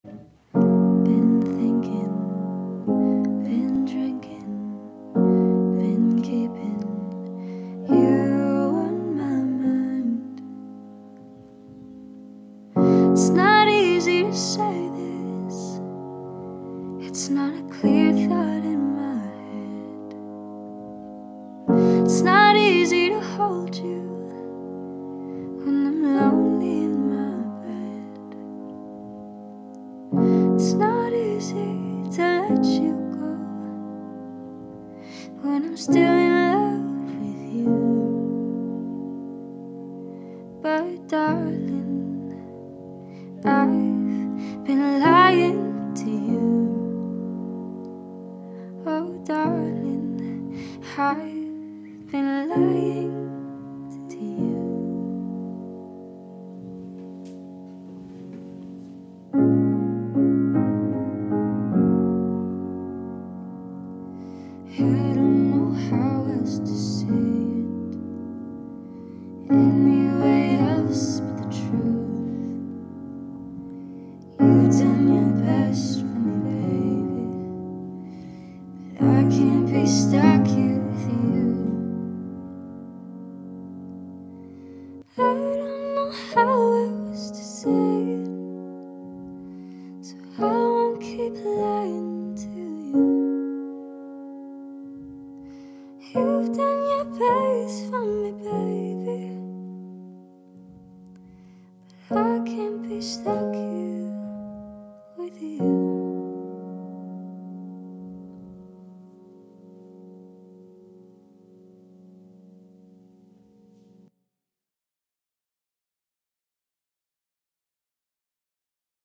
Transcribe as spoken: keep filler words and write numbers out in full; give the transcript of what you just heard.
Been thinking, been drinking, been keeping you on my mind. It's not easy to say this, it's not a clear thought in my head. It's not easy to hold you when I'm lonely in my bed. It's not easy to let you go when I'm still in love with you. But darling, I've been lying to you. Oh darling, I've been lying to you. I don't know how else to say it, any way else but the truth. You've done your best for me, baby, but I can't be stuck here with you. I don't know how else to say it, so I won't keep lying to you. You've done your best for me, baby, but I can't be stuck here with you.